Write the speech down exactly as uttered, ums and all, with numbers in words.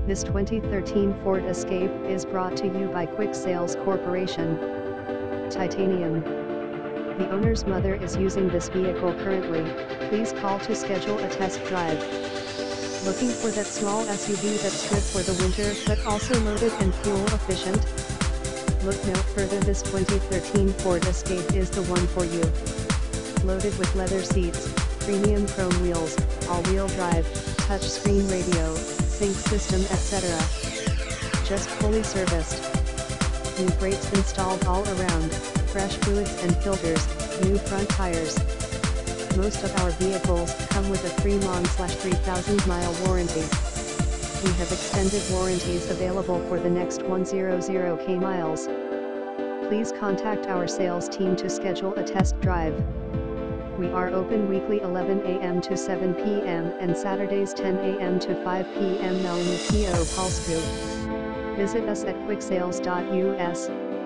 This twenty thirteen Ford Escape is brought to you by Quick Sales Corporation. Titanium. The owner's mother is using this vehicle currently. Please call to schedule a test drive. Looking for that small S U V that's good for the winter but also loaded and fuel efficient? Look no further, this twenty thirteen Ford Escape is the one for you. Loaded with leather seats, premium chrome wheels, all-wheel drive, touchscreen radio, sync system, et cetera. Just fully serviced. New brakes installed all around, fresh fluids and filters, new front tires. Most of our vehicles come with a three month slash three thousand mile warranty. We have extended warranties available for the next one hundred K miles. Please contact our sales team to schedule a test drive. We are open weekly eleven A M to seven P M and Saturdays ten A M to five P M Melanie P O Polsku. Visit us at quick sales dot U S.